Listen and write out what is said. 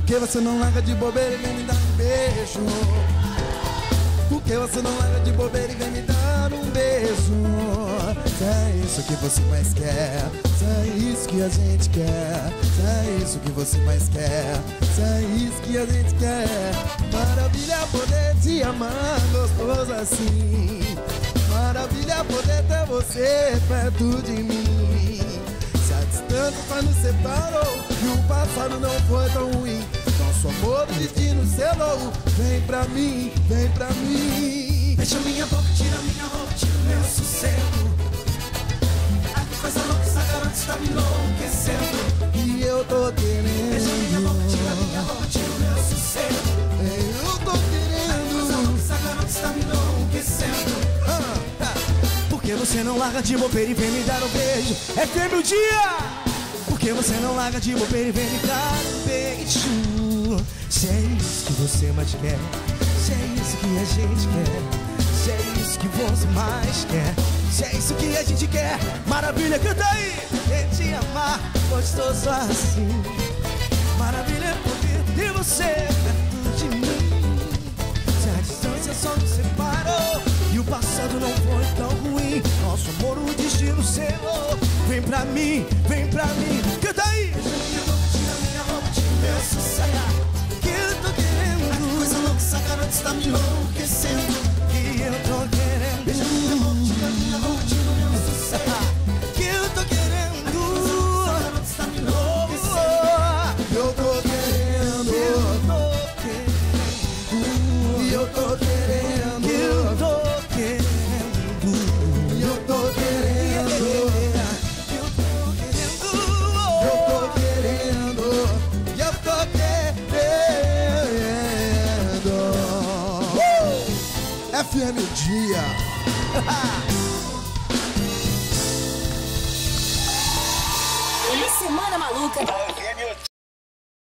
que você não larga de bobeira e vem me dar um beijo? Por que você não larga de bobeira e vem me dar um beijo? Se é isso que você mais quer, se é isso que a gente quer, se é isso que você mais quer, se é isso que a gente quer. Maravilha poder te amar gostoso assim, maravilha poder ter você perto de mim. Se a distância nos separou e o passado não foi tão ruim, nosso amor o destino selou. Vem pra mim, vem pra mim. Deixa minha boca, tira minha roupa, tira o meu sossego. A coisa louca, essa garota está me enlouquecendo. E eu tô querendo. Deixa minha boca, tira minha roupa, tira o meu sossego. Eu tô querendo. A coisa louca, essa garota está me enlouquecendo. Por que você não larga de bobeira e vem me dar um beijo? É fêmea o dia! Por que você não larga de bobeira e vem me dar um beijo? Se é isso que você mais quer, se é isso que a gente quer, se é isso que você mais quer, se é isso que a gente quer, maravilha, canta aí! Quer te amar gostoso assim, maravilha é poder ter você perto de mim. Se a distância só nos separou e o passado não foi tão ruim, nosso amor o destino selou. Vem pra mim, canta aí! Minha boca, tira minha roupa, tira o meu sossego. Que eu tô querendo, a coisa louca, essa garota está me enlouquecendo. que eu tô querendo, Deixa minha boca, tira minha roupa, tira o meu sossego. que eu tô querendo, Essa garota está me enlouquecendo. Eu tô querendo. E eu tô querendo. que eu tô querendo, E eu tô querendo. que eu tô querendo, Eu tô querendo. E eu tô querendo. FM Dia. Semana Maluca.